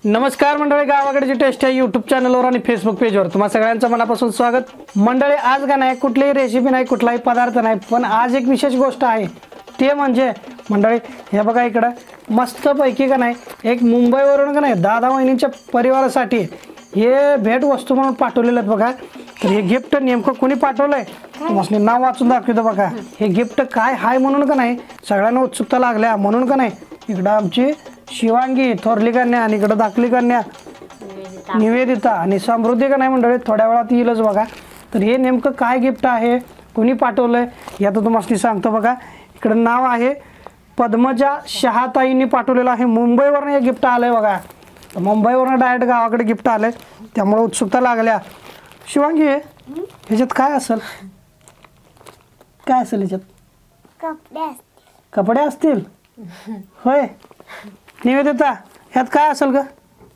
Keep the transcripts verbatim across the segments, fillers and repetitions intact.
नमस्कार मंडळी, गावाकडची टेस्ट या यूट्यूब चॅनलवर आणि फेसबुक पेजवर तुम्हा सगळ्यांचं मनापासून स्वागत। मंडळी, आज का नाही कुठलीही रेसिपी नाही, कुठलाही पदार्थ नाही, पण आज एक विशेष गोष्ट आहे। ते म्हणजे मंडळी हे बघा, इकडं मस्तपैकी का नाही एक मुंबईवरून का नाही दादा वहिनींच्या परिवारासाठी हे भेट वस्तू म्हणून पाठवलेलं आहेत बघा। तर हे गिफ्ट नेमकं कोणी पाठवलंय तुम्हाला नाव वाचून दाखवतो बघा। हे गिफ्ट काय आहे म्हणून का नाही सगळ्यांना उत्सुकता लागल्या, म्हणून का नाही इकडं आमची शिवांगी थोरली कन्या आणि इकडं धाकली कन्या निवेदिता आणि समृद्धी का नाही मंडळी थोड्या वेळात येईलच बघा। तर हे नेमकं काय गिफ्ट आहे, कोणी पाठवलंय हे आता तुम्हाला सांगतो बघा। इकडं नाव आहे पद्मजा शहाताईंनी पाठवलेलं आहे, मुंबईवरून हे गिफ्ट आलंय बघा। तर मुंबईवरून डायरेक्ट गावाकडे गिफ्ट आलंय, त्यामुळे उत्सुकता लागल्या। शिवांगी ह्याच्यात काय असेल, काय असेल ह्याच्यात? कपडे कपडे असतील होय। निवेदिता ह्यात काय असेल ग?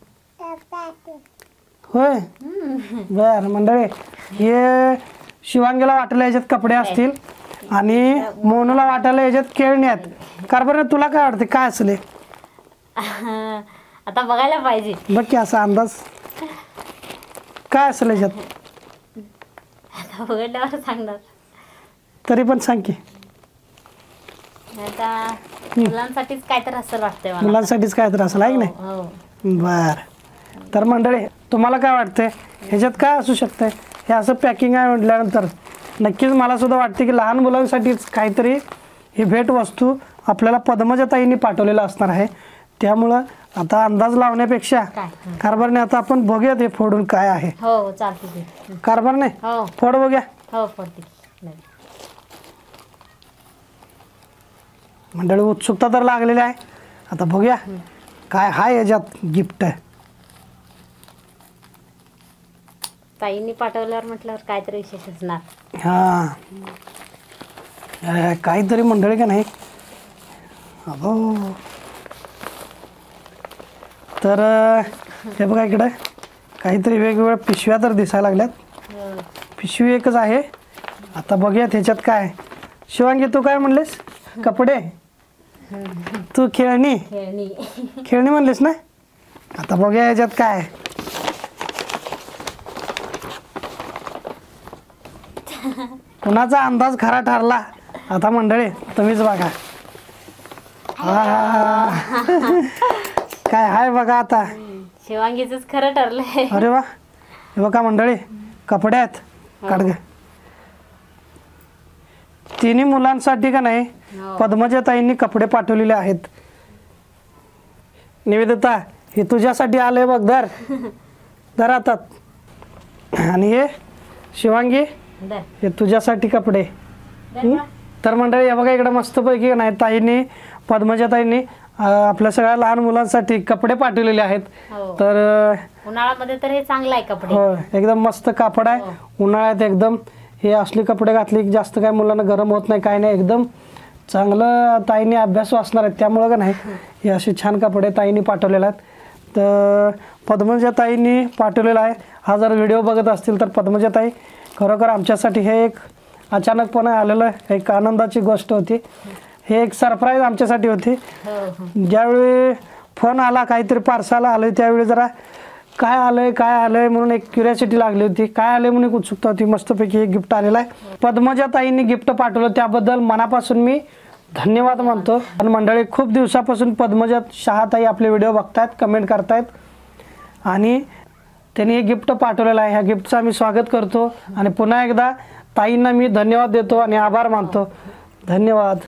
होय बर मंडळी, हे शिवांगीला वाटलं याच्यात कपडे असतील आणि मोनूला वाटलं याच्यात खेळणी आहेत। कारभार तुला काय वाटते काय असेल? आता बघायला पाहिजे, बघ की असा अंदाज काय असेल याच्यात? आता बघितल्यावर सांगणार। तरी पण सांग की। आता मुलांसाठीच काय तर असं वाटतंय मला। मुलांसाठीच काय तर असेल आहे की नाही? हो बर, तर मंडळी तुम्हाला काय वाटतंय ह्याच्यात काय असू शकतंय? हे असं पॅकिंग आहे म्हटल्यानंतर नक्कीच मला सुद्धा वाटते की लहान मुलांसाठीच काहीतरी ही भेट वस्तू आपल्याला पद्मजा ताईंनी पाठवलेलं असणार आहे। त्यामुळं आता अंदाज लावण्यापेक्षा कारभारने आता आपण बघूयात हे फोडून काय आहे। हो हो चालते कारभारने हो फोड बघूया। हो फोडते मंडळी उत्सुकता तर लागलेली आहे, आता बघूया काय हाय याच्यात गिफ्ट। ताईंनी पाठवल्यावर म्हटल्यावर काहीतरी विशेष असणार। हा अरे, काहीतरी मंडळी का नाही अहो। तर हे बघा इकडे काहीतरी वेगवेगळ्या पिशव्या तर दिसायला लागल्यात। पिशवी एकच आहे, आता बघूया त्याच्यात काय। शिवांगी तू काय म्हणलीस? कपडे, तू खेळणी खेळणी खेळणी म्हणलीस ना? आता बघूया याच्यात काय। कुणाचा अंदाज खरा ठरला आता मंडळी तुम्हीच बघा। काय हाय बघा आता। शिवांगीच खरं ठरलंय। अरे वा, हे बघा मंडळी कपडे आहेत, काढ तिन्ही मुलांसाठी का नाही पद्मजा ताईंनी कपडे पाठवलेले आहेत। निवेदिता हे तुझ्यासाठी आले बघ, धर धर आता। आणि हे शिवांगी हे तुझ्यासाठी कपडे। तर मंडळी हे बघा इकडे मस्तपैकी नाही ताईंनी पद्मजा ताईंनी आपल्या सगळ्या लहान मुलांसाठी कपडे पाठवलेले आहेत। तर उन्हाळ्यामध्ये तर हे चांगलं आहे कपडे। हो एकदम मस्त कापड आहे, उन्हाळ्यात एकदम हे असली कपडे घातली की जास्त काय मुलांना गरम होत नाही, काय नाही, एकदम चांगलं ताईंनी अभ्यास वाचणार आहेत। त्यामुळं का नाही हे असे छान कपडे ताईंनी पाठवलेले आहेत। तर पद्मजा ताईंनी पाठवलेला आहे। हा जर व्हिडिओ बघत असतील तर पद्मजा ताई खरोखर आमच्यासाठी हे एक अचानकपणे आलेलं एक आनंदाची गोष्ट होती। हे एक सरप्राईज आमच्यासाठी होती। ज्यावेळी फोन आला काहीतरी पार्सल आलं त्यावेळी जरा काय आलंय काय आलंय म्हणून एक क्युरियोसिटी लागली होती, काय आलंय म्हणून एक उत्सुकता होती। मस्तपैकी एक गिफ्ट आलेलं आहे, पद्मजा ताईंनी गिफ्ट पाठवलं त्याबद्दल मनापासून मी धन्यवाद मानतो। आणि मंडळी खूप दिवसापासून पद्मजा शहाताई आपले व्हिडिओ बघतायत, कमेंट करतायत आणि त्यांनी हे गिफ्ट पाठवलेलं आहे। ह्या गिफ्टचं आम्ही स्वागत करतो आणि पुन्हा एकदा ताईंना मी धन्यवाद देतो आणि आभार मानतो। धन्यवाद।